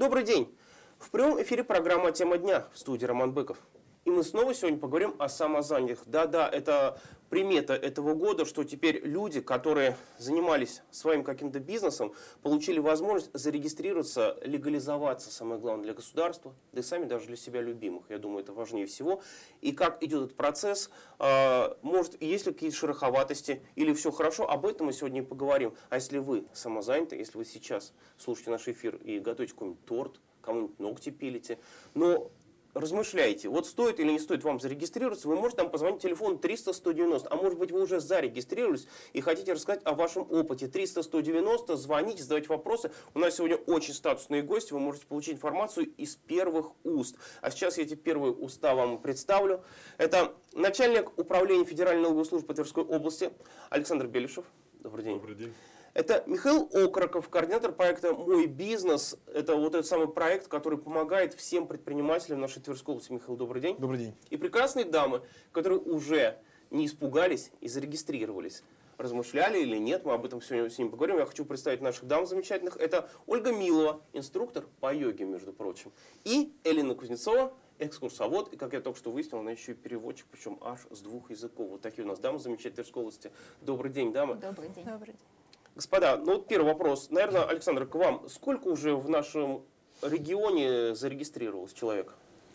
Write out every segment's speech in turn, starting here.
Добрый день! В прямом эфире программа «Тема дня», в студии Роман Быков. И мы снова сегодня поговорим о самозанятых. Да-да, это примета этого года, что теперь люди, которые занимались своим каким-то бизнесом, получили возможность зарегистрироваться, легализоваться, самое главное, для государства, да и сами даже для себя любимых. Я думаю, это важнее всего. И как идет этот процесс, может, есть ли какие-то шероховатости или все хорошо, об этом мы сегодня и поговорим. А если вы самозаняты, если вы сейчас слушаете наш эфир и готовите какой-нибудь торт, кому-нибудь ногти пилите, но размышляйте, вот стоит или не стоит вам зарегистрироваться, вы можете там позвонить телефону 300-190, а может быть вы уже зарегистрировались и хотите рассказать о вашем опыте. 300-190, звоните, задавайте вопросы. У нас сегодня очень статусные гости, вы можете получить информацию из первых уст. А сейчас я эти первые уста вам представлю. Это начальник управления Федеральной налоговой службы по Тверской области Александр Белишев. Добрый день. Добрый день. Это Михаил Окроков, координатор проекта «Мой бизнес». Это вот этот самый проект, который помогает всем предпринимателям нашей Тверской области. Михаил, добрый день. Добрый день. И прекрасные дамы, которые уже не испугались и зарегистрировались. Размышляли или нет, мы об этом сегодня с ними поговорим. Я хочу представить наших дам замечательных. Это Ольга Милова, инструктор по йоге, между прочим. И Элина Кузнецова, экскурсовод. И, как я только что выяснил, она еще и переводчик, причем аж с 2 языков. Вот такие у нас дамы замечательные в Тверской области. Добрый день, дамы. Добрый день. Добрый день. Господа, ну вот первый вопрос. Наверное, Александр, к вам. Сколько уже в нашем регионе зарегистрировалось человек?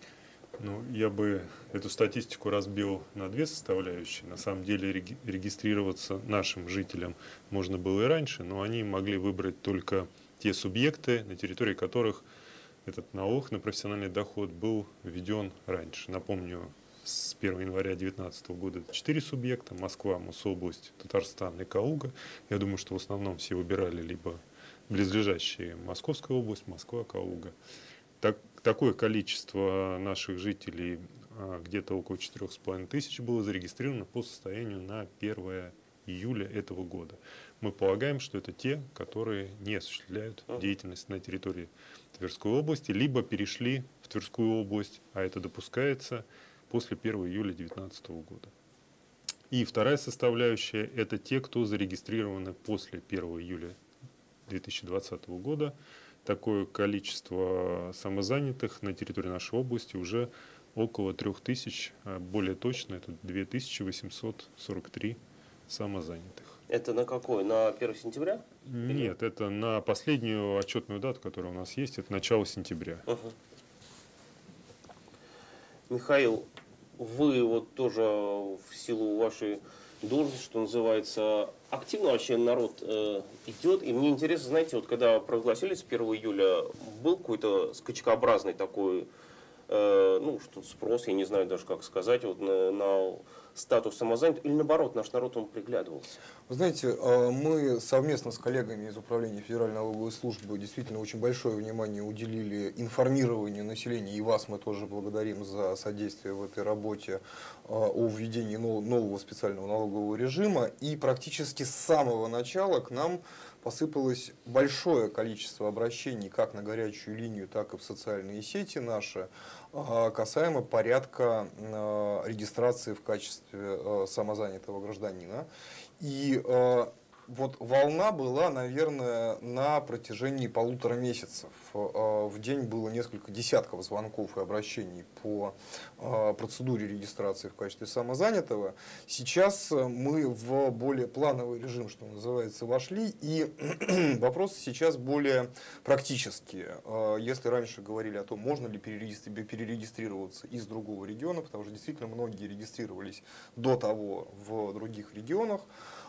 Ну, я бы эту статистику разбил на две составляющие. На самом деле регистрироваться нашим жителям можно было и раньше, но они могли выбрать только те субъекты, на территории которых этот налог на профессиональный доход был введен раньше. Напомню, с 1 января 2019 года 4 субъекта: Москва, Мособласть, Татарстан и Калуга. Я думаю, что в основном все выбирали либо близлежащие Московская область, Москва, Калуга. Такое количество наших жителей, где-то около 4,5 тысяч, было зарегистрировано по состоянию на 1 июля этого года. Мы полагаем, что это те, которые не осуществляют деятельность на территории Тверской области, либо перешли в Тверскую область, а это допускается после 1 июля 2019 года. И вторая составляющая – это те, кто зарегистрированы после 1 июля 2020 года. Такое количество самозанятых на территории нашей области уже около 3000, более точно это 2843 самозанятых. Это на какой? На 1 сентября? Нет, это на последнюю отчетную дату, которая у нас есть, это начало сентября. Михаил, вы вот тоже в силу вашей должности, что называется, активно вообще народ идет. И мне интересно, знаете, вот когда провозгласили с 1 июля, был какой-то скачкообразный такой, ну, что спрос, я не знаю даже как сказать, вот на статус самозанятых, или наоборот, наш народ, он приглядывался? Вы знаете, мы совместно с коллегами из Управления Федеральной налоговой службы действительно очень большое внимание уделили информированию населения, и вас мы тоже благодарим за содействие в этой работе о введении нового специального налогового режима, и практически с самого начала к нам посыпалось большое количество обращений как на горячую линию, так и в социальные сети наши, касаемо порядка регистрации в качестве самозанятого гражданина. И вот волна была, наверное, на протяжении 1,5 месяца. В день было несколько десятков звонков и обращений по процедуре регистрации в качестве самозанятого. Сейчас мы в более плановый режим, что называется, вошли, и вопросы сейчас более практические. Если раньше говорили о том, можно ли перерегистрироваться из другого региона, потому что действительно многие регистрировались до того в других регионах,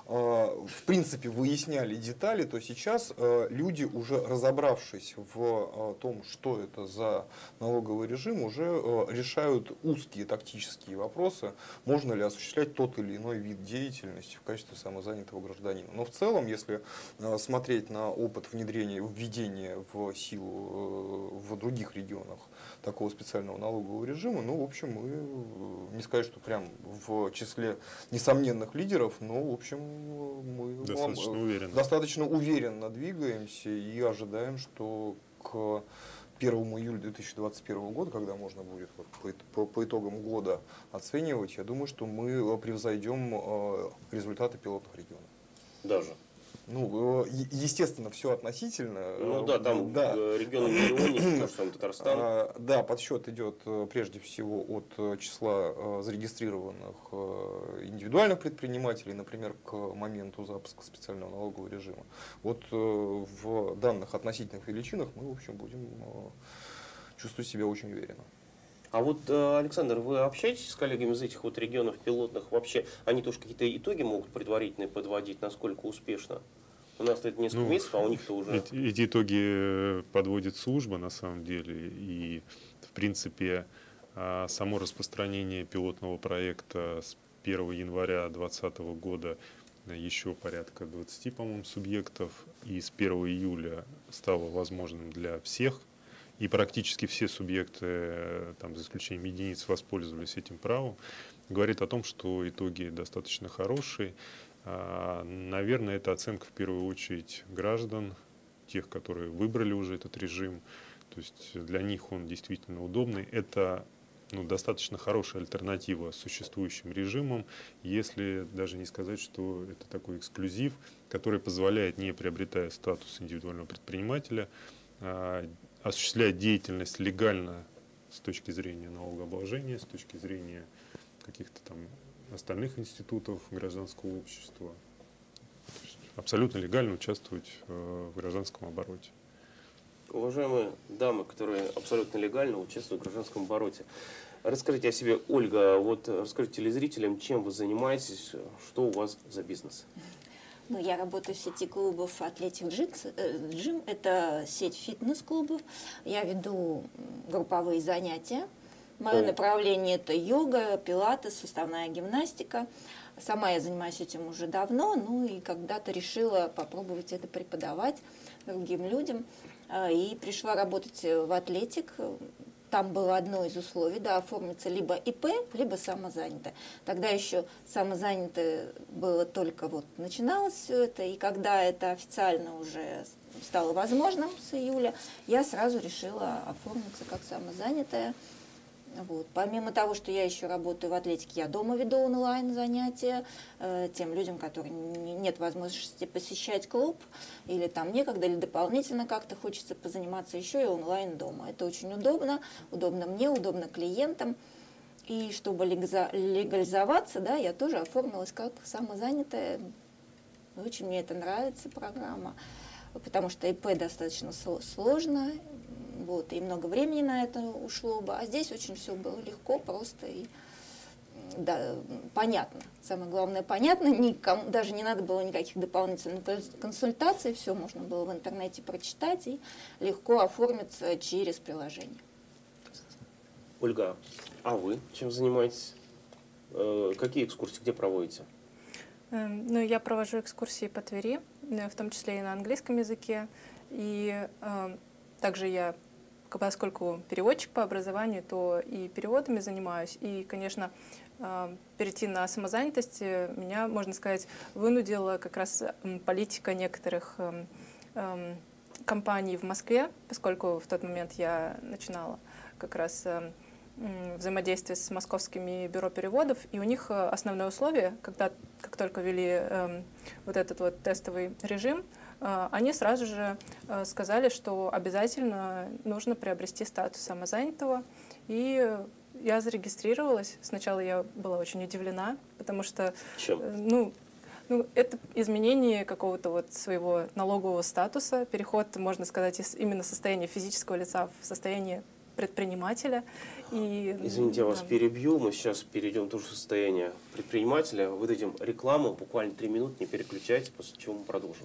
в принципе, выясняли детали, то сейчас люди, уже разобравшись в том, что это за налоговый режим, уже решают узкие тактические вопросы, можно ли осуществлять тот или иной вид деятельности в качестве самозанятого гражданина. Но в целом, если смотреть на опыт введения в силу в других регионах такого специального налогового режима, ну, в общем, мы, не сказать, что прям в числе несомненных лидеров, но, в общем, мы достаточно уверенно двигаемся и ожидаем, что к 1 июля 2021 года, когда можно будет по итогам года оценивать, я думаю, что мы превзойдем результаты пилотных регионов. Даже. Ну, естественно, все относительно. Ну да, там да. регион миллионник, то, что там Татарстан. Да, подсчет идет прежде всего от числа зарегистрированных индивидуальных предпринимателей, например, к моменту запуска специального налогового режима. Вот в данных относительных величинах мы, в общем, будем чувствовать себя очень уверенно. А вот, Александр, вы общаетесь с коллегами из этих вот регионов пилотных? Вообще, они тоже какие-то итоги могут предварительные подводить, насколько успешно? У нас это несколько месяцев, а у них-то уже... Эти итоги подводит служба, на самом деле. И, в принципе, само распространение пилотного проекта с 1 января 2020 года еще порядка 20, по-моему, субъектов. И с 1 июля стало возможным для всех. И практически все субъекты, там, за исключением единиц, воспользовались этим правом. Говорит о том, что итоги достаточно хорошие. Наверное, это оценка в первую очередь граждан, тех, которые выбрали уже этот режим. То есть для них он действительно удобный. Это достаточно хорошая альтернатива существующим режимам, если даже не сказать, что это такой эксклюзив, который позволяет, не приобретая статус индивидуального предпринимателя, осуществлять деятельность легально с точки зрения налогообложения, с точки зрения каких-то там остальных институтов гражданского общества. То есть абсолютно легально участвовать в гражданском обороте. Уважаемые дамы, которые абсолютно легально участвуют в гражданском обороте, расскажите о себе, Ольга, вот расскажите телезрителям, чем вы занимаетесь, что у вас за бизнес? Ну, я работаю в сети клубов Athletic Gym. Это сеть фитнес-клубов. Я веду групповые занятия. Мое направление – это йога, пилатес, суставная гимнастика. Сама я занимаюсь этим уже давно, ну и когда-то решила попробовать это преподавать другим людям. И пришла работать в Атлетик. Там было одно из условий, да, оформиться либо ИП, либо самозанятое. Тогда еще самозанятое было только вот начиналось все это, и когда это официально уже стало возможным с июля, я сразу решила оформиться как самозанятая. Вот. Помимо того, что я еще работаю в Атлетике, я дома веду онлайн занятия тем людям, которым нет возможности посещать клуб, или там некогда, или дополнительно как-то хочется позаниматься, еще и онлайн дома. Это очень удобно, удобно мне, удобно клиентам. И чтобы легализоваться, да, я тоже оформилась как самозанятая. Очень мне это нравится, программа, потому что ИП достаточно сложно. Вот, и много времени на это ушло бы. А здесь очень все было легко, просто и да, понятно. Самое главное, понятно. Никому, даже не надо было никаких дополнительных консультаций. Все можно было в интернете прочитать и легко оформиться через приложение. Ольга, а вы чем занимаетесь? Какие экскурсии, где проводите? Ну, я провожу экскурсии по Твери, в том числе и на английском языке. И также я, поскольку переводчик по образованию, то и переводами занимаюсь. И, конечно, перейти на самозанятость меня, можно сказать, вынудила как раз политика некоторых компаний в Москве, поскольку в тот момент я начинала как раз взаимодействие с московскими бюро переводов, и у них основное условие, как только ввели вот этот вот тестовый режим, они сразу же сказали, что обязательно нужно приобрести статус самозанятого. И я зарегистрировалась. Сначала я была очень удивлена, потому что это изменение какого-то вот своего налогового статуса, переход, можно сказать, из именно состояния физического лица в состояние предпринимателя. Извините, я вас перебью. Мы сейчас перейдем тоже в состояние предпринимателя. Выдадим рекламу, буквально 3 минуты, не переключайтесь, после чего мы продолжим.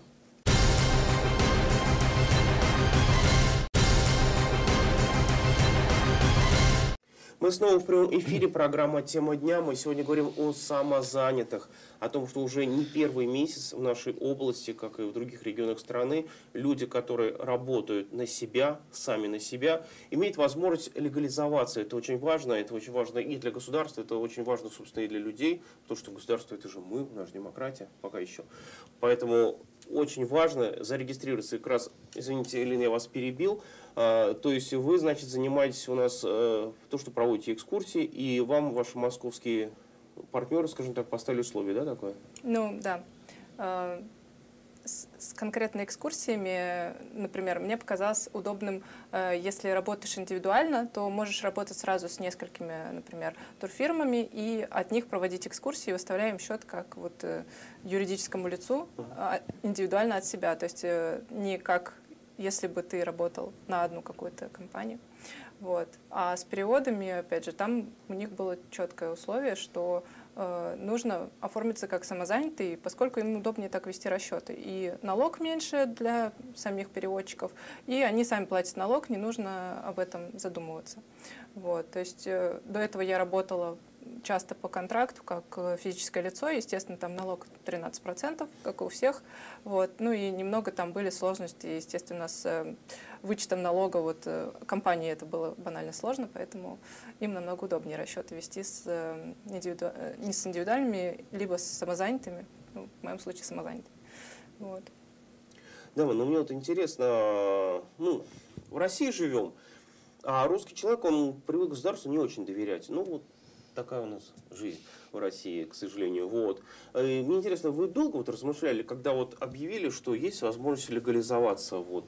Мы снова в прямом эфире, программа «Тема дня». Мы сегодня говорим о самозанятых, о том, что уже не первый месяц в нашей области, как и в других регионах страны, люди, которые работают на себя, сами на себя, имеют возможность легализоваться. Это очень важно и для государства, это очень важно, собственно, и для людей, потому что государство – это же мы, наша демократия, пока еще. Поэтому очень важно зарегистрироваться. Как раз, извините, Елена, я вас перебил. То есть вы, значит, занимаетесь у нас то, что проводите экскурсии, и вам ваши московские партнеры, скажем так, поставили условия, да, такое? Ну, да. с конкретными экскурсиями, например, мне показалось удобным, если работаешь индивидуально, то можешь работать сразу с несколькими, например, турфирмами и от них проводить экскурсии, выставляя им счет как вот юридическому лицу индивидуально от себя. То есть не как если бы ты работал на одну какую-то компанию. Вот. А с переводами, опять же, там у них было четкое условие, что нужно оформиться как самозанятый, поскольку им удобнее так вести расчеты. И налог меньше для самих переводчиков, и они сами платят налог, не нужно об этом задумываться. Вот. То есть до этого я работала часто по контракту, как физическое лицо, естественно, там налог 13%, как и у всех. Вот. Ну и немного там были сложности, естественно, с вычетом налога. Вот компании это было банально сложно, поэтому им намного удобнее расчеты вести не с индивидуальными, либо с самозанятыми, ну, в моем случае самозанятыми. Вот. Да, но мне вот интересно, ну, в России живем, а русский человек, он привык государству не очень доверять. Ну, вот такая у нас жизнь в России, к сожалению. Вот. И мне интересно, вы долго вот размышляли, когда вот объявили, что есть возможность легализоваться? Вот?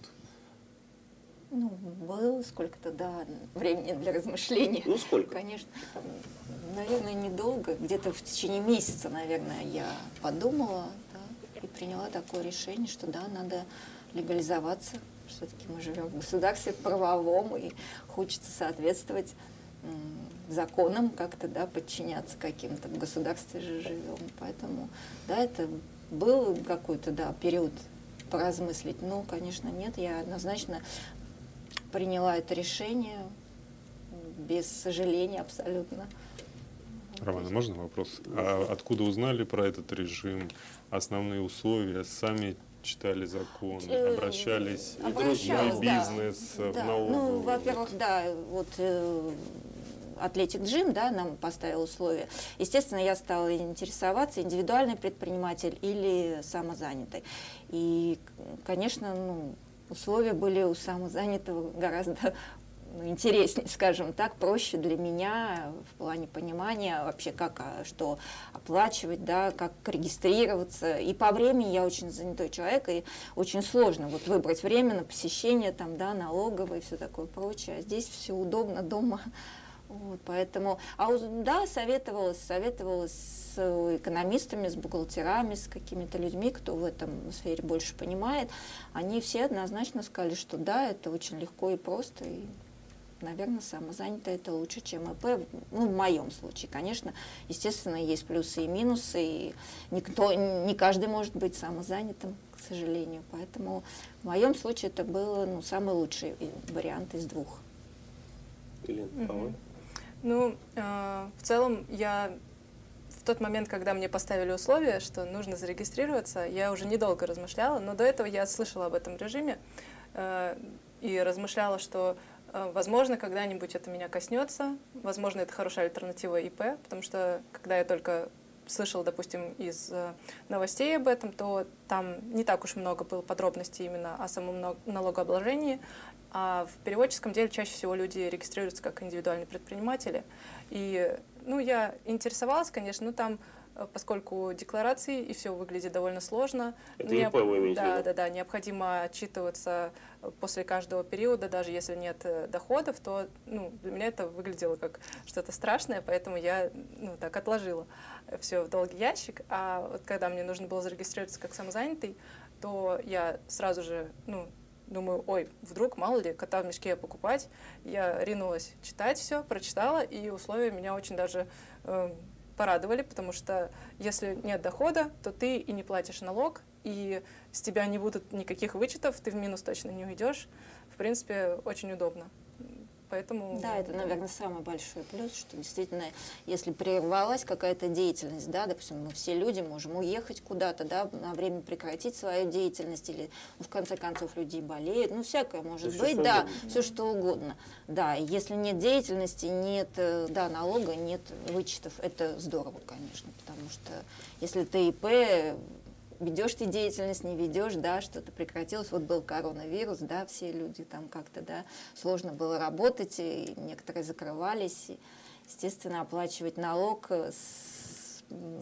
Ну, было сколько-то, да, времени для размышлений. Ну, сколько? Конечно. Наверное, недолго. Где-то в течение месяца, наверное, я подумала, да, и приняла такое решение, что да, надо легализоваться. Все-таки мы живем в государстве правовом, и хочется соответствовать законам, как-то, да, подчиняться каким-то. В государстве же живем. Поэтому, да, это был какой-то, да, период поразмыслить. Ну, конечно, нет. Я однозначно приняла это решение без сожаления абсолютно. Роман, можно вопрос? А откуда узнали про этот режим, основные условия, сами читали законы, обращались в бизнес, да. в налоговую? Ну, во-первых, да, вот Athletic Gym, да, нам поставил условия. Естественно, я стала интересоваться, индивидуальный предприниматель или самозанятый. И, конечно, ну, условия были у самозанятого гораздо интереснее, скажем так, проще для меня в плане понимания вообще, как, что оплачивать, да, как регистрироваться. И по времени я очень занятой человек, и очень сложно вот выбрать время на посещение, там, да, налоговое и все такое прочее. А здесь все удобно дома. Вот, поэтому, да, советовалась с экономистами, с бухгалтерами, с какими-то людьми, кто в этом сфере больше понимает. Они все однозначно сказали, что да, это очень легко и просто, и, наверное, самозанятое это лучше, чем ИП. Ну, в моем случае, конечно, естественно, есть плюсы и минусы, и не каждый может быть самозанятым, к сожалению. Поэтому в моем случае это был, ну, самый лучший вариант из двух. Елена, а вы? Ну, в целом, я в тот момент, когда мне поставили условие, что нужно зарегистрироваться, я уже недолго размышляла, но до этого я слышала об этом режиме и размышляла, что, возможно, когда-нибудь это меня коснется, возможно, это хорошая альтернатива ИП, потому что, когда я только слышала, допустим, из новостей об этом, то там не так уж много было подробностей именно о самом налогообложении. А в переводческом деле чаще всего люди регистрируются как индивидуальные предприниматели. И, ну, я интересовалась, конечно, но там, поскольку декларации и все выглядит довольно сложно. Это ИП вы имеете в виду? Да, необходимо отчитываться после каждого периода, даже если нет доходов, то, ну, для меня это выглядело как что-то страшное, поэтому я, ну, так отложила все в долгий ящик. А вот когда мне нужно было зарегистрироваться как самозанятый, то я сразу же, ну, думаю, ой, вдруг, мало ли, кота в мешке покупать. Я ринулась читать все, прочитала, и условия меня очень даже порадовали, потому что если нет дохода, то ты и не платишь налог, и с тебя не будут никаких вычетов, ты в минус точно не уйдешь. В принципе, очень удобно. Поэтому... Да, это, наверное, самый большой плюс, что действительно, если прервалась какая-то деятельность, да, допустим, мы все люди можем уехать куда-то, да, на время прекратить свою деятельность, или, ну, в конце концов, люди болеют, ну, всякое может быть, да, все что угодно. Да, и если нет деятельности, нет, да, налога, нет вычетов, это здорово, конечно, потому что если ты ИП, ведешь ты деятельность, не ведешь, да, что-то прекратилось. Вот был коронавирус, да, все люди там как-то, да, сложно было работать, и некоторые закрывались. И, естественно, оплачивать налог с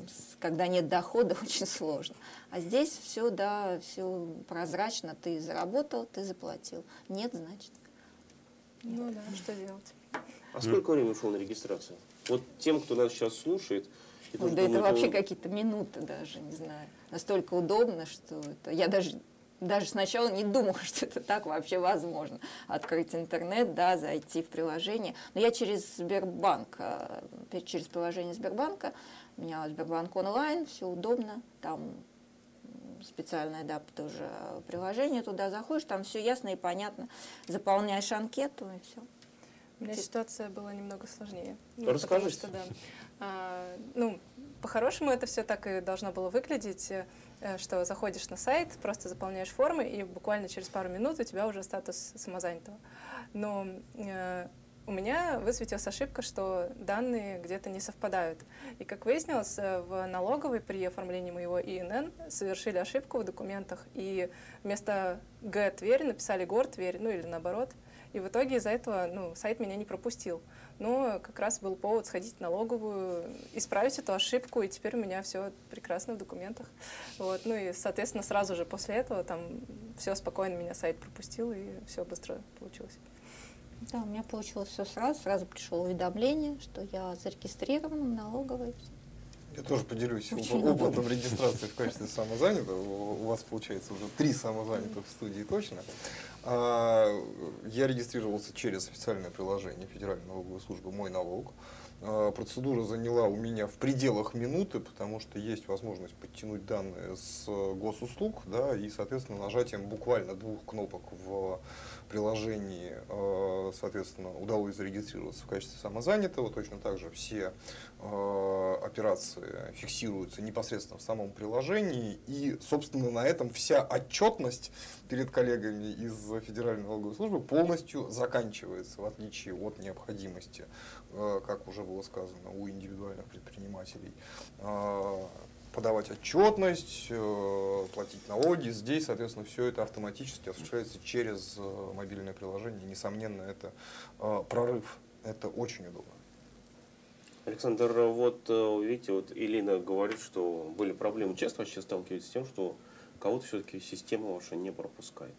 когда нет дохода, очень сложно. А здесь все, да, все прозрачно. Ты заработал, ты заплатил. Нет, значит. Ну да, что делать? А сколько времени ушло на регистрацию? Вот тем, кто нас сейчас слушает, и Ой, тоже да это думает, вообще какие-то минуты даже, не знаю. Настолько удобно, что это... Я даже сначала не думала, что это так вообще возможно. Открыть интернет, да, зайти в приложение. Но я через Сбербанк, через приложение Сбербанка, у меня Сбербанк онлайн, все удобно, там специальное, да, тоже приложение, туда заходишь, там все ясно и понятно. Заполняешь анкету и все. У меня ситуация была немного сложнее. Расскажите. Потому что, да, ну, по-хорошему это все так и должно было выглядеть, что заходишь на сайт, просто заполняешь формы, и буквально через пару минут у тебя уже статус самозанятого. Но у меня высветилась ошибка, что данные где-то не совпадают. И, как выяснилось, в налоговой при оформлении моего ИНН совершили ошибку в документах, и вместо Г Тверь написали Гор Тверь, ну или наоборот. И в итоге из-за этого, ну, сайт меня не пропустил. Но как раз был повод сходить в налоговую, исправить эту ошибку, и теперь у меня все прекрасно в документах. Вот. Ну и, соответственно, сразу же после этого там все спокойно, меня сайт пропустил, и все быстро получилось. Да, у меня получилось все сразу пришло уведомление, что я зарегистрирована в налоговой. Я тоже поделюсь Очень опытом регистрации в качестве самозанятого. У вас, получается, уже 3 самозанятых в студии точно. Я регистрировался через официальное приложение Федеральной налоговой службы «Мой налог». Процедура заняла у меня в пределах минуты, потому что есть возможность подтянуть данные с госуслуг, да, и, соответственно, нажатием буквально 2 кнопок в приложении, соответственно, удалось зарегистрироваться в качестве самозанятого. Точно так же все операции фиксируются непосредственно в самом приложении, и, собственно, на этом вся отчетность перед коллегами из Федеральной налоговой службы полностью заканчивается, в отличие от необходимости, как уже было сказано, у индивидуальных предпринимателей, подавать отчетность, платить налоги. Здесь, соответственно, все это автоматически осуществляется через мобильное приложение. Несомненно, это прорыв, это очень удобно. Александр, вот видите, вот Элина говорит, что были проблемы. Часто вообще сталкиваетесь с тем, что кого-то все-таки система ваша не пропускает?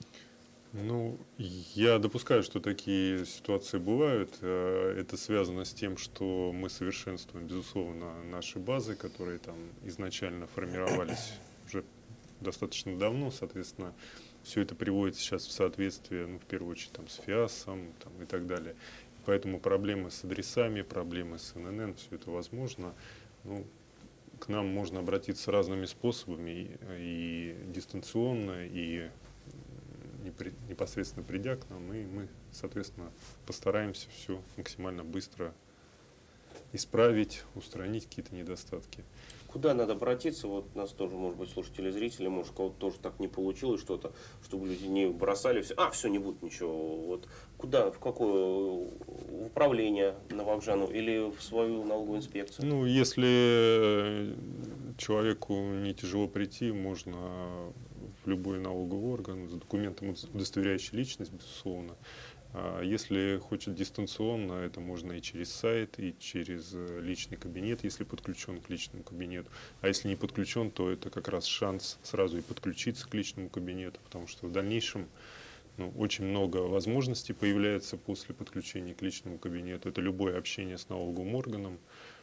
Ну, я допускаю, что такие ситуации бывают. Это связано с тем, что мы совершенствуем, безусловно, наши базы, которые там изначально формировались уже достаточно давно. Соответственно, все это приводится сейчас в соответствие, ну, в первую очередь, там, с ФИАСом там, и так далее. Поэтому проблемы с адресами, проблемы с ИНН, все это возможно. Ну, к нам можно обратиться разными способами, и дистанционно, и непосредственно придя к нам, и мы, соответственно, постараемся все максимально быстро исправить, устранить какие-то недостатки. Куда надо обратиться? Вот нас тоже, может быть, слушатели, зрители, может, кого-то тоже так не получилось что-то, чтобы люди не бросали все, все, не будет ничего. Вот куда, в какое управление на Вокжану или в свою налоговую инспекцию? Ну, если человеку не тяжело прийти, можно в любой налоговый орган с документом, удостоверяющий личность, безусловно. Если хочет дистанционно, это можно и через сайт, и через личный кабинет, если подключен к личному кабинету. А если не подключен, то это как раз шанс сразу и подключиться к личному кабинету, потому что в дальнейшем очень много возможностей появляется после подключения к личному кабинету. Это любое общение с налоговым органом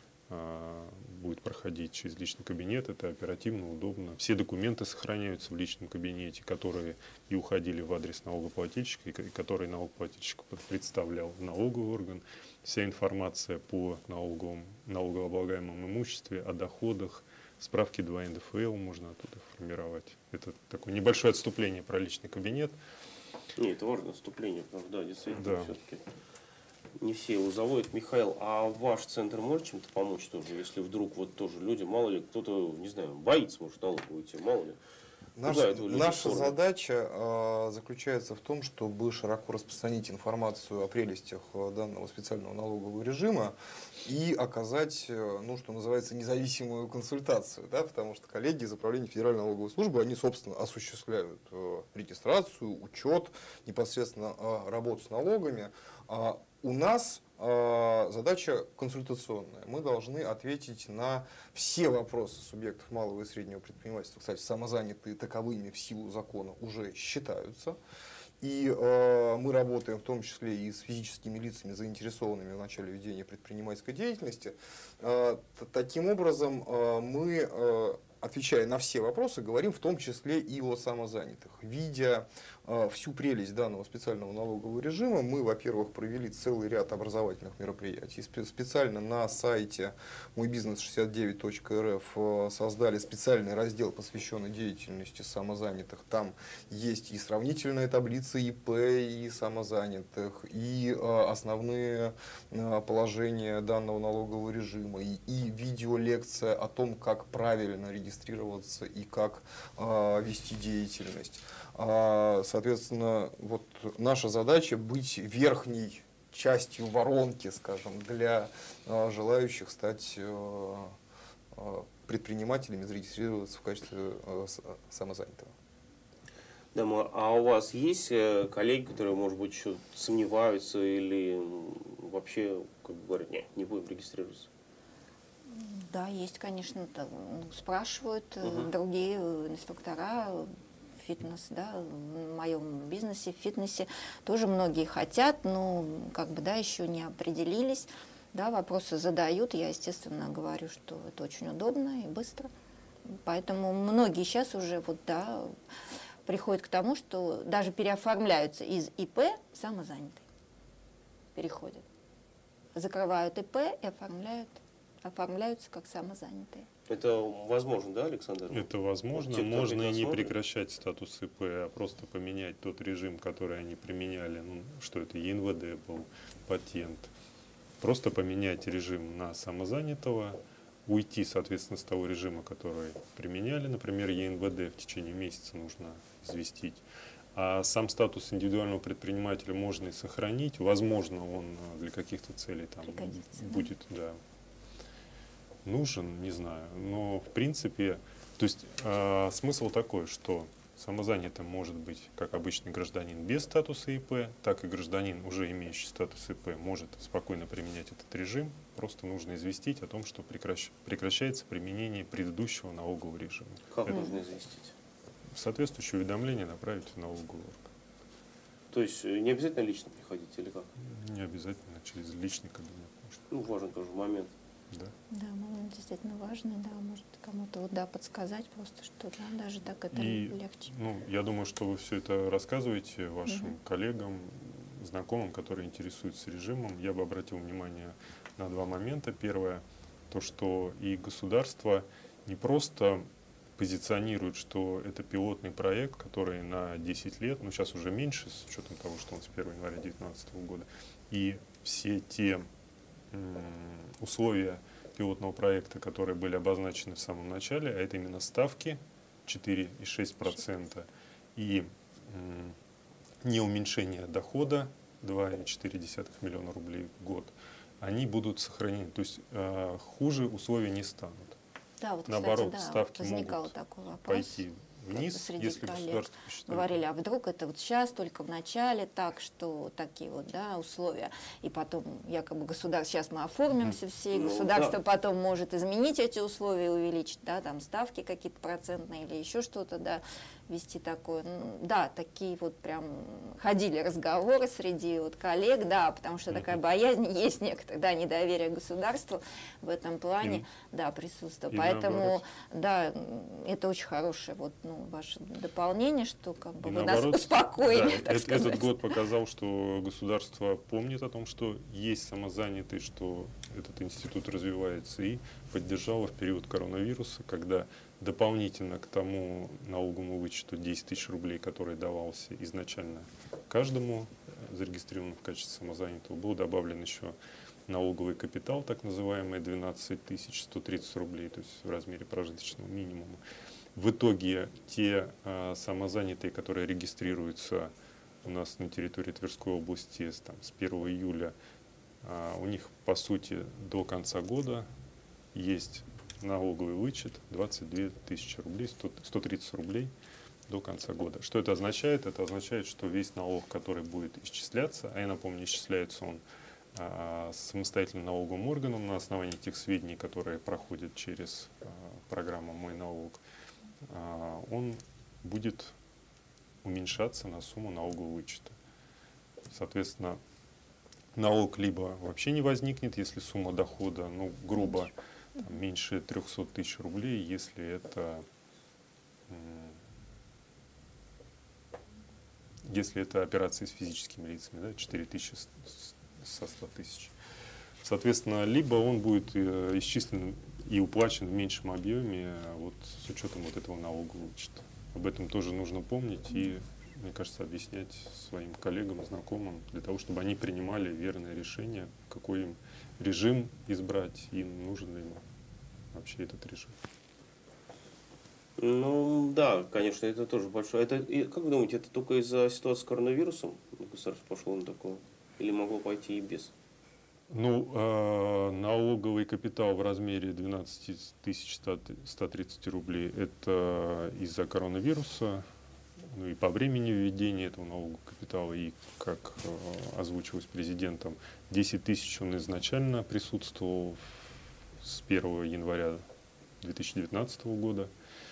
будет проходить через личный кабинет, это оперативно, удобно. Все документы сохраняются в личном кабинете, которые и уходили в адрес налогоплательщика, и которые налогоплательщик представлял в налоговый орган. Вся информация по налогооблагаемому имуществе, о доходах, справки 2 НДФЛ можно оттуда формировать. Это такое небольшое отступление про личный кабинет. Нет, это важное отступление, потому что, да, действительно, Да. все-таки не все его заводят. Михаил, а ваш центр может чем-то помочь тоже, если вдруг вот тоже люди, мало ли, кто-то, не знаю, боится, может, налоговую идти, мало ли. Наша задача заключается в том, чтобы широко распространить информацию о прелестях данного специального налогового режима и оказать, ну, что называется, независимую консультацию, да, потому что коллеги из управления Федеральной налоговой службы, они, собственно, осуществляют регистрацию, учет, непосредственно работу с налогами. У нас задача консультационная. Мы должны ответить на все вопросы субъектов малого и среднего предпринимательства. Кстати, самозанятые таковыми в силу закона уже считаются. И мы работаем в том числе и с физическими лицами, заинтересованными в начале ведения предпринимательской деятельности. Таким образом, мы, отвечая на все вопросы, говорим в том числе и о самозанятых. Видя всю прелесть данного специального налогового режима, мы, во-первых, провели целый ряд образовательных мероприятий. Специально на сайте мойбизнес69.рф создали специальный раздел, посвященный деятельности самозанятых. Там есть и сравнительная таблица ИП и самозанятых, и основные положения данного налогового режима, и видеолекция о том, как правильно регистрироваться и как вести деятельность. Соответственно, вот наша задача быть верхней частью воронки, скажем, для желающих стать предпринимателями, зарегистрироваться в качестве самозанятого. Да, а у вас есть коллеги, которые, может быть, еще сомневаются или вообще, как бы говорят, нет, не будем регистрироваться? Да, есть, конечно, спрашивают другие инструктора, фитнес, да, в моем бизнесе, в фитнесе тоже многие хотят, но как бы, да, еще не определились, да, вопросы задают, я, естественно, говорю, что это очень удобно и быстро, поэтому многие сейчас уже, вот, да, приходят к тому, что даже переоформляются из ИП в самозанятый, переходят, закрывают ИП и оформляются как самозанятые. Это возможно, да, Александр? Это возможно. Вот можно и не прекращать статус ИП, а просто поменять тот режим, который они применяли. Ну, что это ЕНВД был, патент. Просто поменять режим на самозанятого, уйти, соответственно, с того режима, который применяли. Например, ЕНВД в течение месяца нужно известить. А сам статус индивидуального предпринимателя можно и сохранить. Возможно, он для каких-то целей там будет, да, нужен, не знаю, но в принципе, то есть смысл такой, что самозанятым может быть как обычный гражданин без статуса ИП, так и гражданин, уже имеющий статус ИП, может спокойно применять этот режим, просто нужно известить о том, что прекращается применение предыдущего налогового режима. Как нужно известить? Соответствующее уведомление направить в налоговый орган. То есть не обязательно лично приходить или как? Не обязательно через личный кабинет. Ну, важен тоже момент. Да. Да, момент действительно важный, да, может кому-то вот, да, подсказать просто, что да, даже так это И, легче. ну, я думаю, что вы все это рассказываете вашим коллегам, знакомым, которые интересуются режимом. Я бы обратил внимание на два момента. Первое, то, что и государство не просто позиционирует, что это пилотный проект, который на 10 лет, ну сейчас уже меньше, с учетом того, что он с 1 января 2019 года, и все те условия пилотного проекта, которые были обозначены в самом начале, а это именно ставки 4,6% и не уменьшение дохода 2,4 миллиона рублей в год, они будут сохранены. То есть хуже условия не станут. Да, вот, Наоборот, кстати, да, ставки возникал могут такой вопрос. пойти вниз, Среди если коллег государство посчитает. говорили, а вдруг это вот сейчас, только в начале, так, что такие вот, да, условия, и потом якобы государство, сейчас мы оформимся все, и Ну, государство да. потом может изменить эти условия, увеличить, да, там ставки какие-то процентные или еще что-то, да, вести такое. Ну, да, такие вот прям ходили разговоры среди вот коллег, да, потому что такая боязнь есть некоторые, да, недоверие к государству в этом плане, да, присутствует. И Поэтому, наоборот. да, это очень хорошее вот, ну, ваше дополнение, что как бы И вы нас наоборот, успокоили, да, так сказать. этот год показал, что государство помнит о том, что есть самозанятые, что этот институт развивается, и поддержало в период коронавируса, когда дополнительно к тому налоговому вычету 10 тысяч рублей, который давался изначально каждому зарегистрированному в качестве самозанятого, был добавлен еще налоговый капитал, так называемый, 12 130 рублей, то есть в размере прожиточного минимума. В итоге те самозанятые, которые регистрируются у нас на территории Тверской области с 1 июля, у них по сути до конца года есть налоговый вычет 22 тысячи рублей, 130 рублей до конца года. Что это означает? Это означает, что весь налог, который будет исчисляться, а я напомню, исчисляется он самостоятельным налоговым органам на основании тех сведений, которые проходят через программу «Мой налог», он будет уменьшаться на сумму налогового вычета. Соответственно, налог либо вообще не возникнет, если сумма дохода, ну, грубо, там, меньше 300 тысяч рублей, если это операции с физическими лицами, да, 4 тысячи со 100 тысяч. Соответственно, либо он будет исчислен и уплачен в меньшем объеме, вот с учетом вот этого налогового вычета. Об этом тоже нужно помнить и, мне кажется, объяснять своим коллегам, знакомым, для того, чтобы они принимали верное решение, какой им режим избрать, и нужен ли им вообще этот режим. Ну да, конечно, это тоже большое. Как вы думаете, это только из-за ситуации с коронавирусом государство пошло на такое? Или могло пойти и без? Ну, налоговый капитал в размере 12 130 рублей – это из-за коронавируса, ну и по времени введения этого налогового капитала, и, как озвучивалось президентом, 10 тысяч он изначально присутствовал с 1 января 2019 года.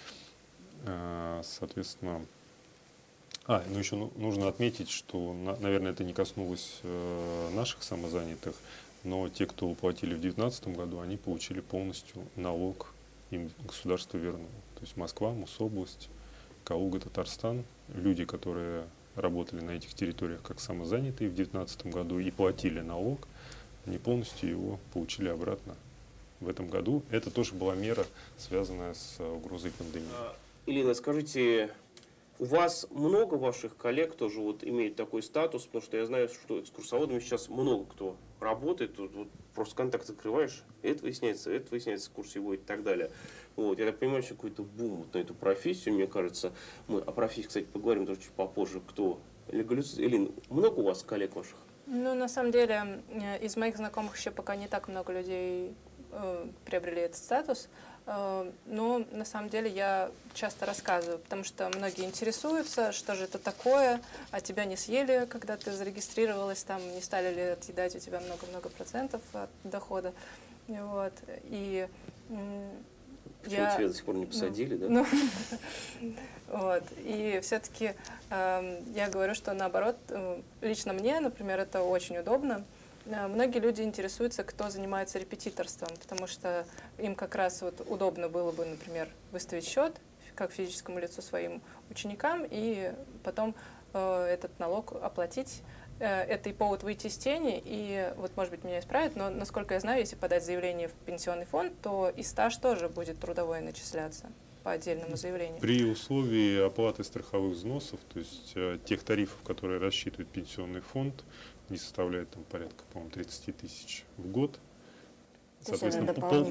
Соответственно, ну еще нужно отметить, что, наверное, это не коснулось наших самозанятых, но те, кто уплатили в 2019 году, они получили полностью налог, им государство вернуло. То есть Москва, Мособласть, Калуга, Татарстан, люди, которые работали на этих территориях как самозанятые в 2019 году и платили налог, они полностью его получили обратно в этом году. Это тоже была мера, связанная с угрозой пандемии. Елена, скажите, у вас много ваших коллег тоже вот имеет такой статус, потому что я знаю, что экскурсоводами сейчас много кто работает, вот просто контакт закрываешь, это выясняется, экскурсии будет и так далее. Вот, я так понимаю, что какой-то бум вот на эту профессию, мне кажется. Мы о профессии, кстати, поговорим тоже чуть попозже, кто легализует. Елена, много у вас коллег ваших? Ну, на самом деле, из моих знакомых еще пока не так много людей приобрели этот статус. Но на самом деле я часто рассказываю, потому что многие интересуются, что же это такое, а тебя не съели, когда ты зарегистрировалась, там не стали ли отъедать у тебя много-много процентов от дохода. Вот. И почему тебя до сих пор не посадили, да? Ну, вот. И все-таки я говорю, что наоборот, лично мне, например, это очень удобно. Многие люди интересуются, кто занимается репетиторством, потому что им как раз вот удобно было бы, например, выставить счет как физическому лицу своим ученикам и потом этот налог оплатить. Это и повод выйти из тени, и вот, может быть, меня исправят, но, насколько я знаю, если подать заявление в пенсионный фонд, то и стаж тоже будет трудовой начисляться по отдельному заявлению. При условии оплаты страховых взносов, то есть тех тарифов, которые рассчитывает пенсионный фонд, не составляет там порядка, по-моему, 30 тысяч в год. Соответственно,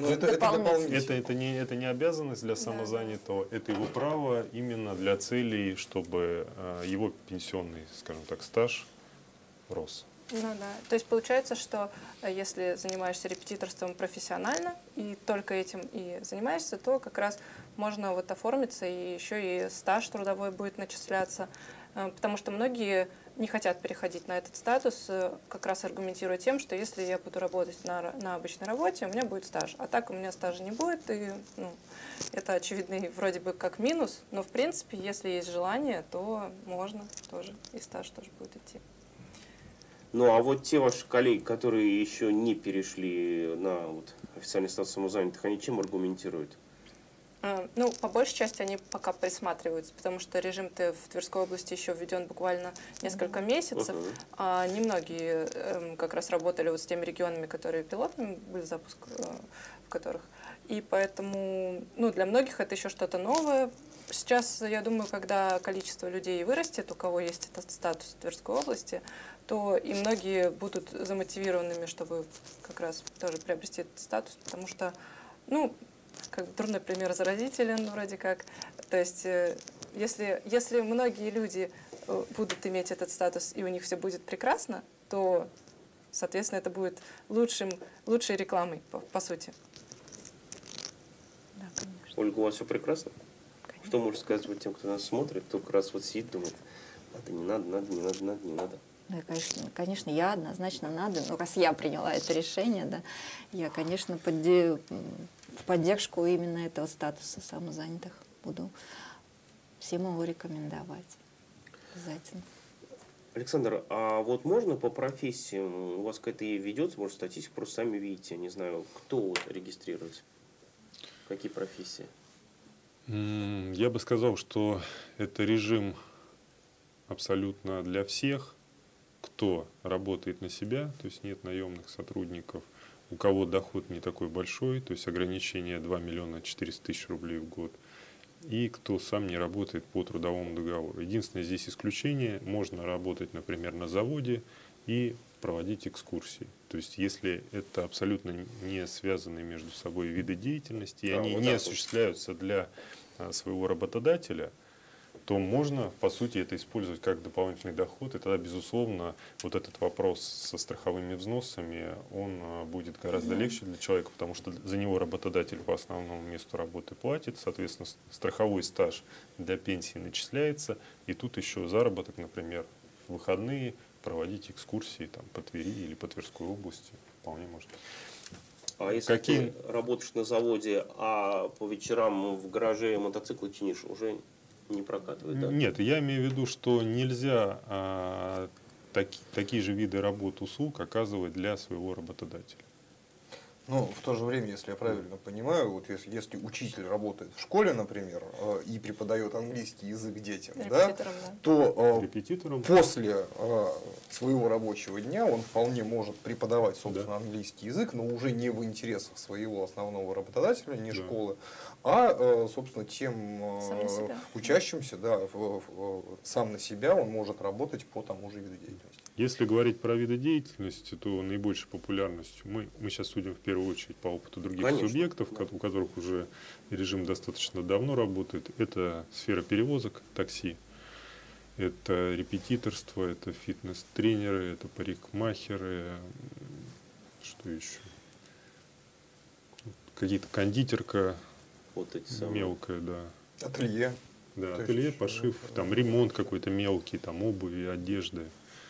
это не обязанность для самозанятого, это его право именно для целей, чтобы его пенсионный, скажем так, стаж рос. Ну да. То есть получается, что если занимаешься репетиторством профессионально и только этим и занимаешься, то как раз можно вот оформиться, и еще и стаж трудовой будет начисляться. Потому что многие не хотят переходить на этот статус, как раз аргументируя тем, что если я буду работать на обычной работе, у меня будет стаж. А так у меня стажа не будет, и это очевидный вроде бы как минус, но в принципе, если есть желание, то можно тоже, и стаж тоже будет идти. Ну а вот те ваши коллеги, которые еще не перешли на вот официальный статус самозанятых, они чем аргументируют? Ну, по большей части они пока присматриваются, потому что режим-то в Тверской области еще введен буквально несколько месяцев, а немногие как раз работали вот с теми регионами, которые пилотными были запуск в которых. И поэтому, для многих это еще что-то новое. Сейчас, я думаю, когда количество людей вырастет, у кого есть этот статус в Тверской области, то и многие будут замотивированными, чтобы как раз тоже приобрести этот статус, потому что, как бы трудный пример заразителен вроде как. То есть, если многие люди будут иметь этот статус и у них все будет прекрасно, то, соответственно, это будет лучшей рекламой, по сути. Да, конечно. Ольга, у вас все прекрасно? Конечно. Что можешь сказать вот тем, кто нас смотрит, кто как раз вот сидит, думает, надо, не надо, надо, не надо, надо, не надо? Ну, конечно, я однозначно надо, ну, раз я приняла это решение, да, я, конечно, в поддержку именно этого статуса самозанятых буду всем его рекомендовать. Обязательно. Александр, а вот можно по профессиям, у вас какая-то ведется, может, статистика, просто сами видите, не знаю, кто вот регистрируется, какие профессии? Я бы сказал, что это режим абсолютно для всех, кто работает на себя, то есть нет наемных сотрудников, у кого доход не такой большой, то есть ограничение 2 миллиона 400 тысяч рублей в год, и кто сам не работает по трудовому договору. Единственное здесь исключение, можно работать, например, на заводе и проводить экскурсии. То есть если это абсолютно не связанные между собой виды деятельности, и они вот не так осуществляются для своего работодателя, то можно, по сути, это использовать как дополнительный доход. И тогда, безусловно, вот этот вопрос со страховыми взносами, он будет гораздо легче для человека, потому что за него работодатель по основному месту работы платит, соответственно, страховой стаж для пенсии начисляется, и тут еще заработок, например, в выходные проводить экскурсии там, по Твери или по Тверской области вполне может быть. А если ты работаешь на заводе, а по вечерам в гараже мотоциклы чинишь, уже не прокатывает, да? Нет, я имею в виду, что нельзя такие же виды работ, услуг оказывать для своего работодателя. Но в то же время, если я правильно понимаю, вот если учитель работает в школе, например, и преподает английский язык детям, да, то Репетитором. после своего рабочего дня он вполне может преподавать, собственно, английский язык, но уже не в интересах своего основного работодателя, не школы, а, собственно, тем учащимся, да, сам на себя он может работать по тому же виду деятельности. Если говорить про виды деятельности, то наибольшей популярностью мы сейчас судим в первую очередь по опыту других субъектов, у которых уже режим достаточно давно работает. Это сфера перевозок, такси, это репетиторство, это фитнес-тренеры, это парикмахеры, что еще? Какие-то кондитерка, вот эти самые. мелкая, да. Ателье. Да, ателье, пошив, там ремонт какой-то мелкий, там обуви, одежды.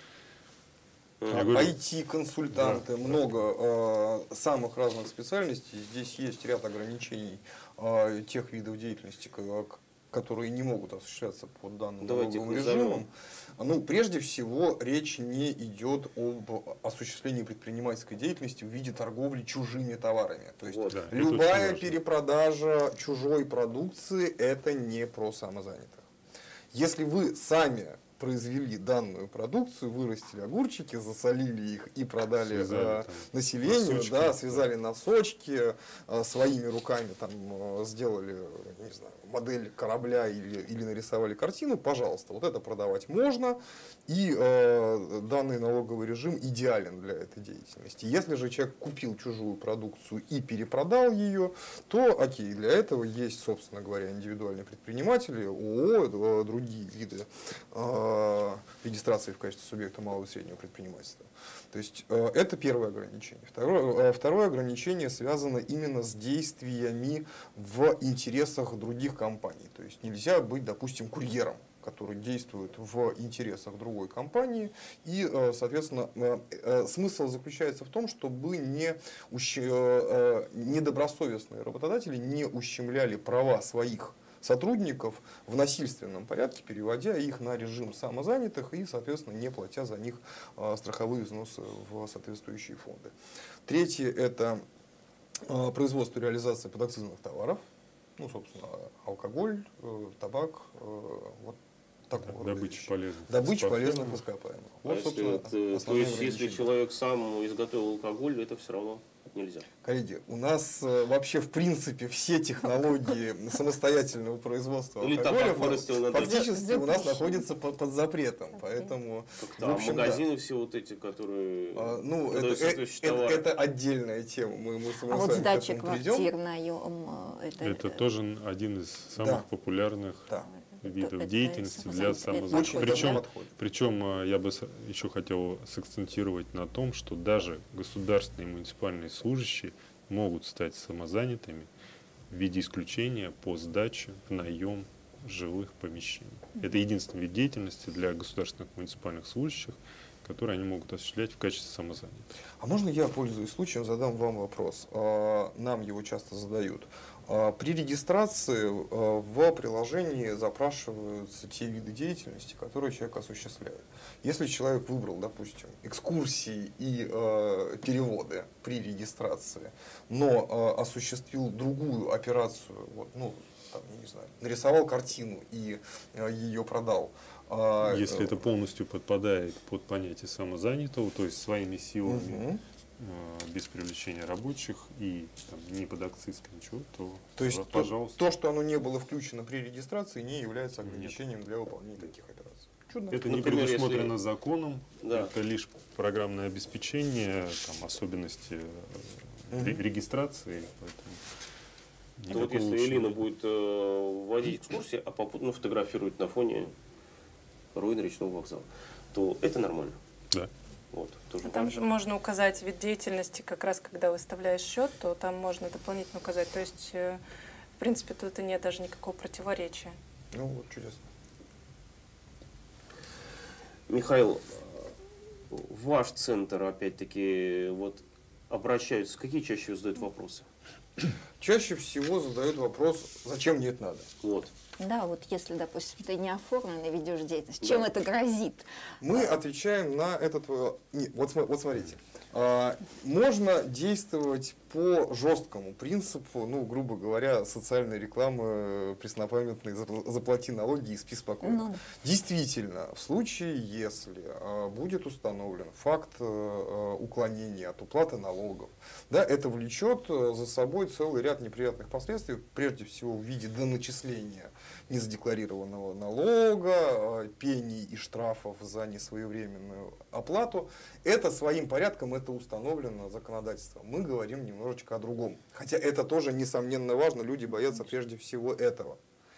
IT-консультанты, много самых разных специальностей. Здесь есть ряд ограничений тех видов деятельности, которые не могут осуществляться по данным налоговым режимам. Ну, прежде всего, речь не идет об осуществлении предпринимательской деятельности в виде торговли чужими товарами. То есть любая перепродажа чужой продукции – это не про самозанятых. Если вы сами произвели данную продукцию, вырастили огурчики, засолили их и продали населению, носочки, связали носочки, своими руками там, сделали, не знаю, модель корабля или нарисовали картину, пожалуйста, вот это продавать можно, и данный налоговый режим идеален для этой деятельности. Если же человек купил чужую продукцию и перепродал ее, то окей, для этого есть, собственно говоря, индивидуальные предприниматели, ООО, другие виды регистрации в качестве субъекта малого и среднего предпринимательства. То есть это первое ограничение. Второе ограничение связано именно с действиями в интересах других компаний. То есть нельзя быть, допустим, курьером, который действует в интересах другой компании. И, соответственно, смысл заключается в том, чтобы недобросовестные работодатели не ущемляли права своих сотрудников в насильственном порядке, переводя их на режим самозанятых и, соответственно, не платя за них страховые взносы в соответствующие фонды. Третье – это производство и реализация подакцизных товаров, ну, собственно, алкоголь, табак, вот такого рода вещи. Добыча полезных ископаемых. Вот, то есть, если человек сам изготовил алкоголь, это все равно нельзя. Коллеги, у нас вообще в принципе все технологии самостоятельного производства алкоголя фактически у нас находятся под запретом. Поэтому, магазины все вот эти, которые... Ну, это отдельная тема. Мы а вот сдача квартир, наем... Это тоже один из самых популярных видов деятельности для самозанятых. Причем я бы еще хотел сакцентировать на том, что даже государственные и муниципальные служащие могут стать самозанятыми в виде исключения по сдаче в наем жилых помещений. Это единственный вид деятельности для государственных и муниципальных служащих, которые они могут осуществлять в качестве самозанятых. А можно я, пользуясь случаем, задам вам вопрос? Нам его часто задают. При регистрации в приложении запрашиваются те виды деятельности, которые человек осуществляет. Если человек выбрал, допустим, экскурсии и переводы при регистрации, но осуществил другую операцию, вот, ну, там, я не знаю, нарисовал картину и ее продал. Если это полностью подпадает под понятие самозанятого, то есть своими силами, без привлечения рабочих и там, не под акциз, ничего, то есть пожалуйста. То, что оно не было включено при регистрации, не является ограничением для выполнения таких операций. Чудно. Это Например, не предусмотрено законом, Да. это лишь программное обеспечение, там, особенности регистрации. То вот если Элина будет вводить экскурсии, а попутно фотографирует на фоне руин речного вокзала, то это нормально. Да. Вот, тоже Там важно. же можно указать вид деятельности, как раз когда выставляешь счет, то там можно дополнительно указать. То есть, в принципе, тут и нет даже никакого противоречия. Ну вот, чудесно. Михаил, в ваш центр, опять-таки, вот обращаются, какие чаще всего задают вопросы? Чаще всего задают вопрос, зачем мне это надо? Вот. Да, вот если, допустим, ты не оформленно ведешь деятельность, Да. чем это грозит? Мы отвечаем на этот... Вот смотрите. Можно действовать по жесткому принципу, ну, грубо говоря, социальной рекламы преснопамятной «заплати налоги и спи спокойно». Ну. Действительно, в случае, если будет установлен факт уклонения от уплаты налогов, да, это влечет за собой целый ряд неприятных последствий, прежде всего в виде доначисления незадекларированного налога, пений и штрафов за несвоевременную оплату. Это своим порядком, это установлено законодательством. Мы говорим немножечко о другом. Хотя это тоже, несомненно, важно, люди боятся прежде всего этого.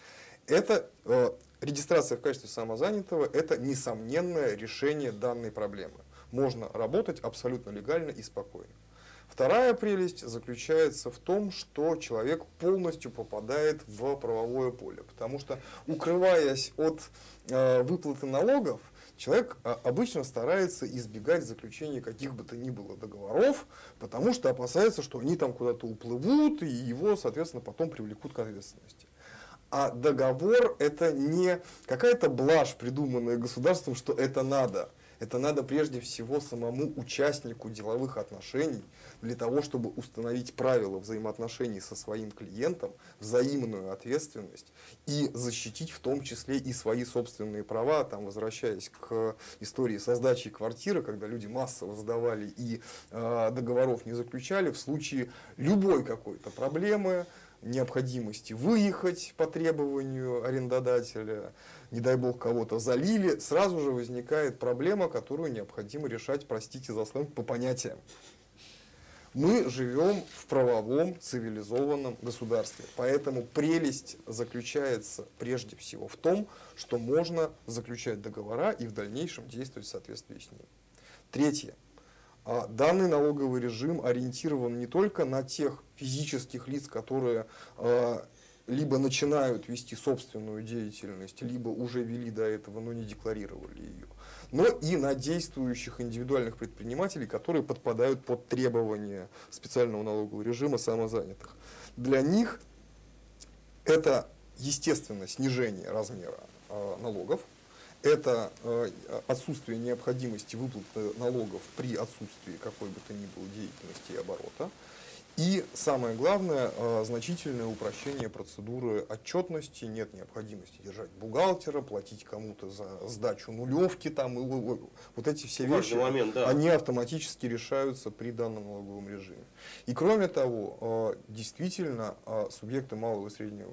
Это регистрация в качестве самозанятого, это несомненное решение данной проблемы. Можно работать абсолютно легально и спокойно. Вторая прелесть заключается в том, что человек полностью попадает в правовое поле, потому что, укрываясь от выплаты налогов, человек обычно старается избегать заключения каких бы то ни было договоров, потому что опасается, что они там куда-то уплывут и его, соответственно, потом привлекут к ответственности. А договор — это не какая-то блажь, придуманная государством, что это надо. Это надо прежде всего самому участнику деловых отношений для того, чтобы установить правила взаимоотношений со своим клиентом, взаимную ответственность и защитить в том числе и свои собственные права. Там, возвращаясь к истории со сдачей квартиры, когда люди массово сдавали и договоров не заключали, в случае любой какой-то проблемы, необходимости выехать по требованию арендодателя, не дай бог кого-то залили, сразу же возникает проблема, которую необходимо решать, простите за сленг, по понятиям. Мы живем в правовом цивилизованном государстве, поэтому прелесть заключается прежде всего в том, что можно заключать договора и в дальнейшем действовать в соответствии с ними. Третье. Данный налоговый режим ориентирован не только на тех физических лиц, которые либо начинают вести собственную деятельность, либо уже вели до этого, но не декларировали ее, но и на действующих индивидуальных предпринимателей, которые подпадают под требования специального налогового режима самозанятых. Для них это, естественно, снижение размера налогов, это отсутствие необходимости выплаты налогов при отсутствии какой бы то ни было деятельности и оборота. И самое главное, значительное упрощение процедуры отчетности. Нет необходимости держать бухгалтера, платить кому-то за сдачу нулевки. Там, вот эти все вещи, момент, да. они автоматически решаются при данном налоговом режиме. И кроме того, действительно, субъекты малого и среднего,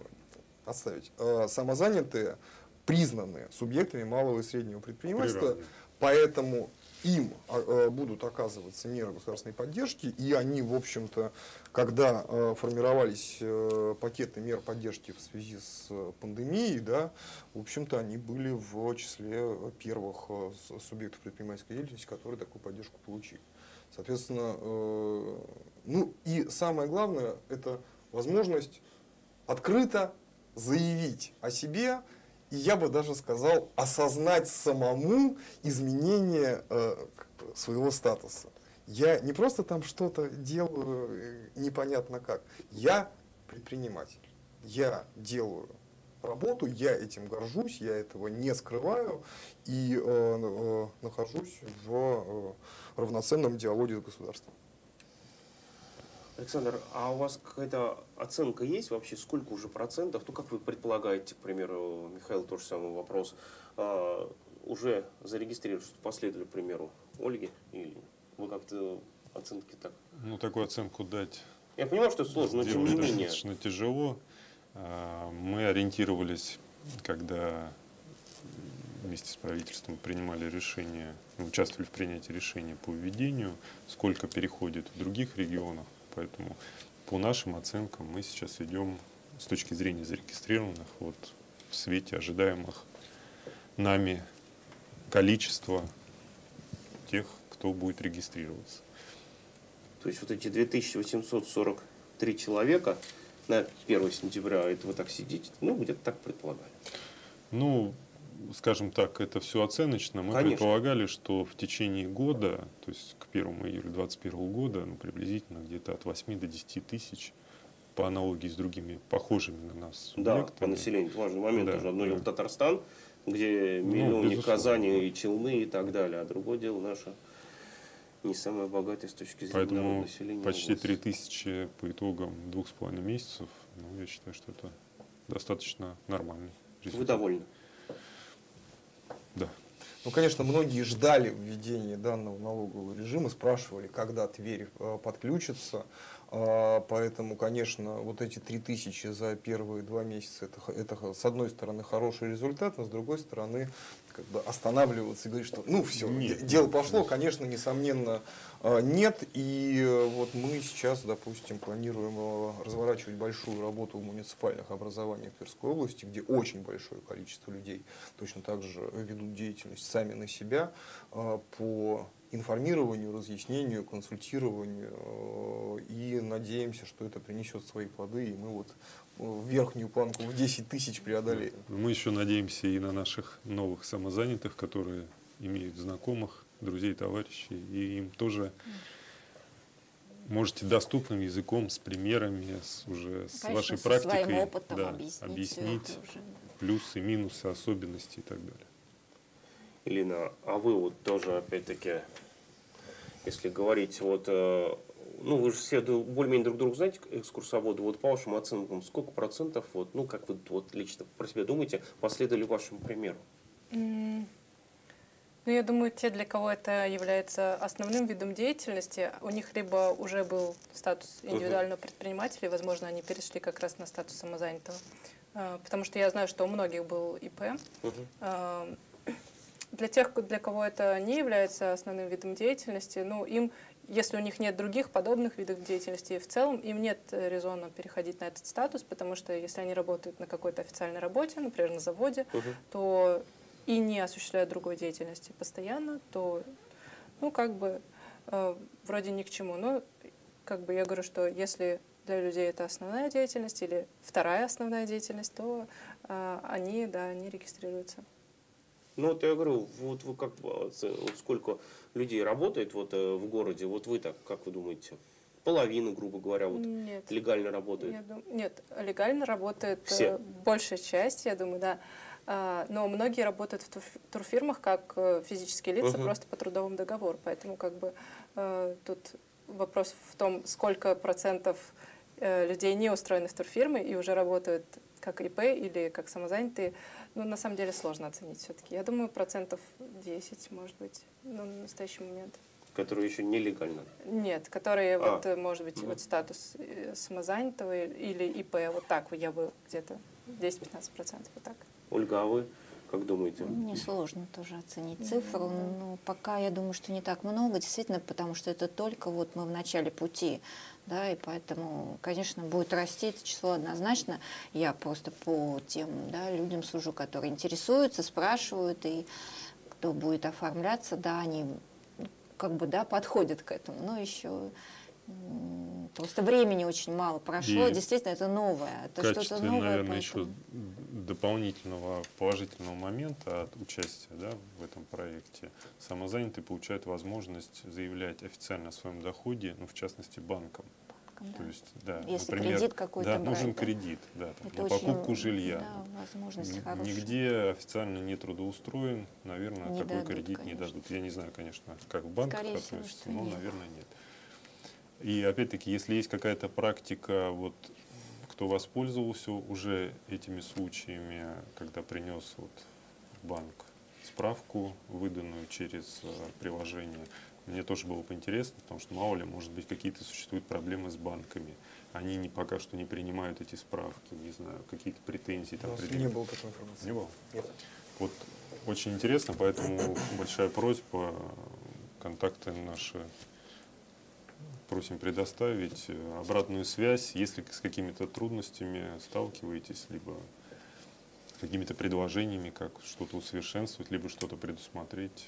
самозанятые, признаны субъектами малого и среднего предпринимательства, поэтому им будут оказываться меры государственной поддержки, и они, в общем-то, когда формировались пакеты мер поддержки в связи с пандемией, да, в общем-то, они были в числе первых субъектов предпринимательской деятельности, которые такую поддержку получили. Соответственно, ну и самое главное, это возможность открыто заявить о себе и я бы даже сказал, осознать самому изменение своего статуса. Я не просто там что-то делаю непонятно как. Я предприниматель. Я делаю работу, я этим горжусь, я этого не скрываю и нахожусь в равноценном диалоге с государством. Александр, а у вас какая-то оценка есть вообще, сколько уже процентов, ну как вы предполагаете, к примеру, Михаил, тот же самый вопрос, уже зарегистрировали, что последовали, к примеру, Ольге, или вы как-то оценки так? Ну, такую оценку дать Я понимаю, что это сложно, но тем не менее. достаточно тяжело. Мы ориентировались, когда вместе с правительством принимали решение, участвовали в принятии решения по введению, сколько переходит в других регионах. Поэтому по нашим оценкам мы сейчас идем с точки зрения зарегистрированных вот, в свете ожидаемых нами количества тех, кто будет регистрироваться. То есть вот эти 2843 человека на 1 сентября, это вы так сидите, ну где-то так предполагали. Ну, скажем так, это все оценочно. Мы Конечно. предполагали, что в течение года, то есть к 1 июля 2021 года, ну, приблизительно где-то от 8 до 10 тысяч, по аналогии с другими похожими на нас Да, субъектами. по населению, это важный момент. Да, Тоже одно да. дело Татарстан, где миллионник безусловно. Казани и Челны и так далее, а другое дело наша не самая богатая с точки зрения народа Поэтому населения. почти область. 3000 по итогам 2,5 месяцев, ну, я считаю, что это достаточно нормальный Вы результат. довольны? Да. Ну, конечно, многие ждали введения данного налогового режима, спрашивали, когда Тверь подключится. Поэтому, конечно, вот эти 3000 за первые 2 месяца, это с одной стороны хороший результат, но с другой стороны как бы останавливаться и говорить, что ну все, Нет, дело нет, пошло, нет. конечно, несомненно, нет. И вот мы сейчас, допустим, планируем разворачивать большую работу в муниципальных образованиях Тверской области, где очень большое количество людей точно так же ведут деятельность сами на себя по информированию, разъяснению, консультированию, и надеемся, что это принесет свои плоды, и мы вот верхнюю планку в 10 тысяч преодолеем. Мы еще надеемся и на наших новых самозанятых, которые имеют знакомых, друзей, товарищей, и им тоже можете доступным языком, с примерами, уже с Конечно, вашей со практикой своим опытом да, объяснить всё это уже. плюсы, минусы, особенности и так далее. Елена, а вы вот тоже, опять-таки, если говорить, вот, ну, вы же все более-менее друг друга знаете, экскурсоводы, вот по вашим оценкам, сколько процентов, вот, ну, как вы вот лично про себя думаете, последовали вашему примеру? Ну, я думаю, те, для кого это является основным видом деятельности, у них либо уже был статус индивидуального предпринимателя, и, возможно, они перешли как раз на статус самозанятого. Потому что я знаю, что у многих был ИП. Для тех, для кого это не является основным видом деятельности, ну, им, если у них нет других подобных видов деятельности, в целом им нет резона переходить на этот статус, потому что если они работают на какой-то официальной работе, например, на заводе, то и не осуществляют другой деятельности постоянно, то, ну, как бы, вроде ни к чему. Но, как бы, я говорю, что если для людей это основная деятельность или вторая основная деятельность, то они, да, они регистрируются. Ну, вот я говорю, вот вы как, вот сколько людей работает вот в городе, вот вы так, как вы думаете? Половина, грубо говоря, вот Нет. легально работает? Нет, легально работает Все? большая часть, я думаю, да. Но многие работают в турфирмах как физические лица просто по трудовому договору. Поэтому как бы тут вопрос в том, сколько процентов людей не устроены в турфирмы и уже работают как ИП или как самозанятые. Ну, на самом деле сложно оценить все-таки. Я думаю, 10%, может быть, ну, на настоящий момент. Которые еще нелегально? Нет, которые, вот, может быть, вот статус самозанятого или ИП, вот так я бы где-то 10-15%, вот так. Ольга, а вы как думаете? Мне сложно тоже оценить цифру, но пока я думаю, что не так много, действительно, потому что это только вот мы в начале пути, да, и поэтому, конечно, будет расти это число однозначно. Я просто по тем, да, людям служу, которые интересуются, спрашивают, и кто будет оформляться, да, они как бы, да, подходят к этому, но еще Просто времени очень мало прошло, И действительно, это новое. Это В качестве, что-то новое. наверное, еще поэтому- дополнительного положительного момента от участия, да, в этом проекте, самозанятые получают возможность заявлять официально о своем доходе, ну, в частности, банкам. Да. То есть, да, Если например, кредит какой-то да, брать, нужен да. кредит, да, там, Это на очень, покупку жилья. Да, возможность Н- хорошая. Нигде официально не трудоустроен, наверное, Не такой дадут, кредит не конечно. дадут. Я не знаю, конечно, как в банках Скорее всего, относятся, что но, нет. наверное, нет. И опять-таки, если есть какая-то практика, вот, кто воспользовался уже этими случаями, когда принес вот в банк справку, выданную через приложение, мне тоже было бы интересно, потому что мало ли, может быть, какие-то существуют проблемы с банками. Они пока что не принимают эти справки, не знаю, какие-то претензии. У Там, нас не было такой информации. Не было? Нет. Вот очень интересно, поэтому большая просьба, контакты наши просим предоставить, обратную связь, если с какими-то трудностями сталкиваетесь, либо с какими-то предложениями, как что-то усовершенствовать, либо что-то предусмотреть,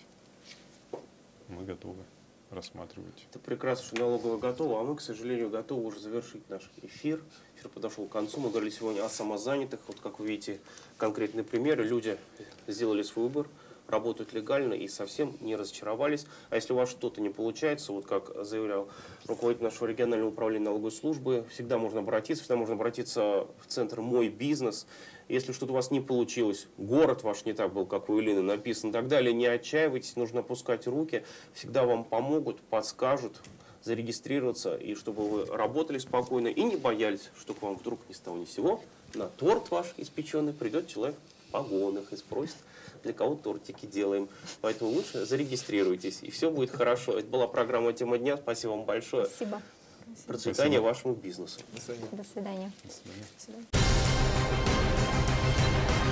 мы готовы рассматривать. Это прекрасно, что налоговая готова, а мы, к сожалению, готовы уже завершить наш эфир. Эфир подошел к концу. Мы говорили сегодня о самозанятых. Вот как вы видите, конкретные примеры. Люди сделали свой выбор, работают легально и совсем не разочаровались. А если у вас что-то не получается, вот как заявлял руководитель нашего регионального управления налоговой службы, всегда можно обратиться в центр «Мой бизнес». Если что-то у вас не получилось, город ваш не так был, как у Елены написан и так далее, не отчаивайтесь, нужно опускать руки, всегда вам помогут, подскажут зарегистрироваться, и чтобы вы работали спокойно и не боялись, что к вам вдруг ни с того ни с сего на торт ваш испеченный придет человек в погонах и спросит, для кого тортики делаем. Поэтому лучше зарегистрируйтесь, и все будет хорошо. Это была программа «Тема дня». Спасибо вам большое. Спасибо. Процветания вашему бизнесу. До свидания. До свидания. До свидания. До свидания.